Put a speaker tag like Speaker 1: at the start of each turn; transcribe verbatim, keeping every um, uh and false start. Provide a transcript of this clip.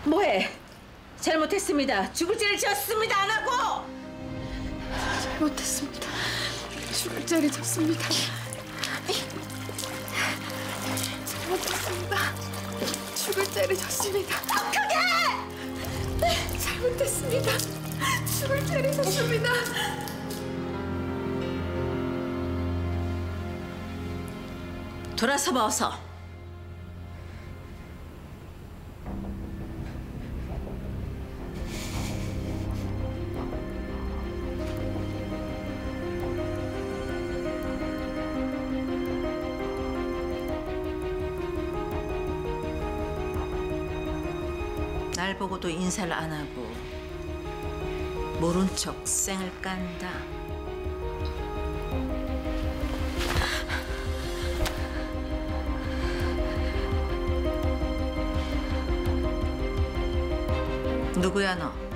Speaker 1: 뭐해? 잘못했습니다. 죽을 죄를 지었습니다. 안 하고!
Speaker 2: 잘못했습니다. 죽을 죄를 졌습니다. 잘못했습니다. 죽을 죄를 졌습니다.
Speaker 1: 더 크게!
Speaker 2: 잘못했습니다. 죽을 죄를 졌습니다.
Speaker 1: 돌아서 봐, 어서. 날 보고도 인사를 안 하고 모른 척 쌩을 깐다. 누구야 너?